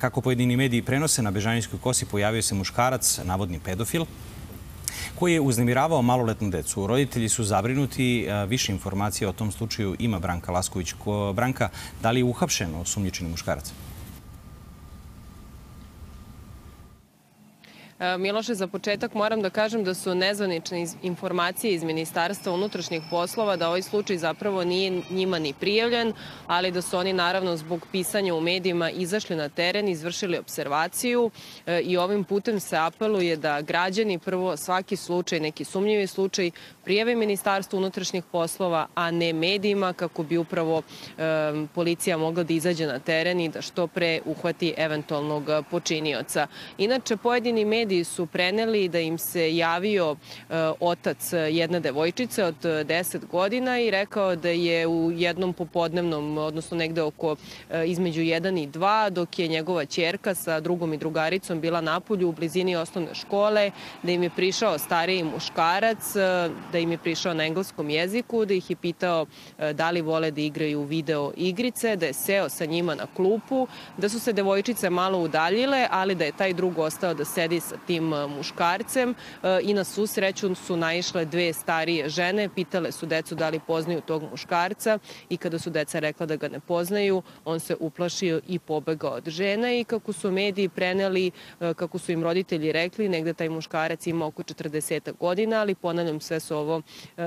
Kako pojedini mediji prenose, na Bežanijskoj kosi pojavio se muškarac, navodni pedofil, koji je uznemiravao maloletnu decu. Roditelji su zabrinuti. Više informacija o tom slučaju ima Branka Lasković. Branka, da li je uhapšen osumnjičeni muškarac? Miloše, za početak moram da kažem da su nezvanične informacije iz Ministarstva unutrašnjih poslova da ovaj slučaj zapravo nije njima ni prijavljen, ali da su oni naravno zbog pisanja u medijima izašli na teren, izvršili observaciju i ovim putem se apeluje da građani prvo svaki slučaj, neki sumnjivi slučaj, prijave Ministarstvu unutrašnjih poslova, a ne medijima, kako bi upravo policija mogla da izađe na teren i da što pre uhvati eventualnog počinioca. Inače, pojedini mediji su preneli da im se javio otac jedne devojčice od 10 godina i rekao da je u jednom popodnevnom, odnosno negde oko između 1 i 2, dok je njegova ćerka sa drugom i drugaricom bila napolju u blizini osnovne škole, da im je prišao stariji muškarac, da im je prišao na engleskom jeziku, da ih je pitao da li vole da igraju video igrice, da je seo sa njima na klupu, da su se devojčice malo udaljile, ali da je taj drug ostao da sedi sa tim muškarcem i na svu sreću su naišle dve starije žene, pitale su decu da li poznaju tog muškarca i kada su deca rekla da ga ne poznaju, on se uplašio i pobegao od žene i kako su mediji preneli, kako su im roditelji rekli, negde taj muškarac ima oko 40 godina, ali ponavljam, sve su ovo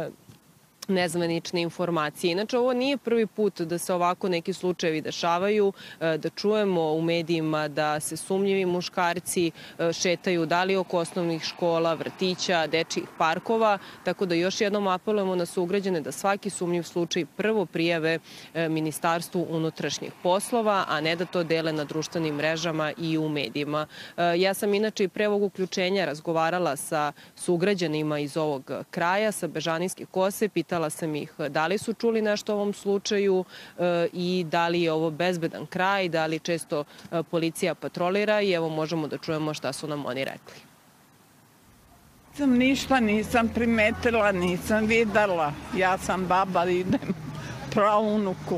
nezvanične informacije. Inače, ovo nije prvi put da se ovako neki slučajevi dešavaju, da čujemo u medijima da se sumnjivi muškarci šetaju da li oko osnovnih škola, vrtića, dečjih parkova, tako da još jednom apelujemo na sugrađane da svaki sumnjiv slučaj prvo prijave Ministarstvu unutrašnjih poslova, a ne da to dele na društvenim mrežama i u medijima. Ja sam inače i pre ovog uključenja razgovarala sa sugrađanima iz ovog kraja, sa Bežanijske kose, pitala sam ih da li su čuli nešto o ovom slučaju i da li je ovo bezbedan kraj, da li često policija patrolira i evo možemo da čujemo šta su nam oni rekli. Ništa nisam primetila, nisam videla. Ja sam baba, idem praunuku.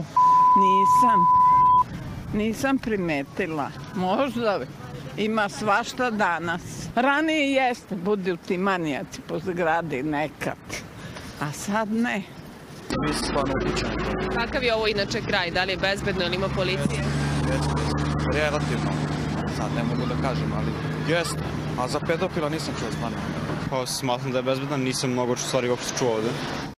Nisam primetila. Možda ima svašta danas. Ranije jeste, budu ti manijaci po zgradi nekad. A sad ne. Mi se stvarno utičemo. Kakav je ovo inače kraj? Da li je bezbedno ili ima policije? Jeste. Relativno. Sad ne mogu da kažem, ali jeste. A za pedofila nisam čuo stvarno. Pa smatram da je bezbedan, nisam mnogo stvari uopšte čuo ovde.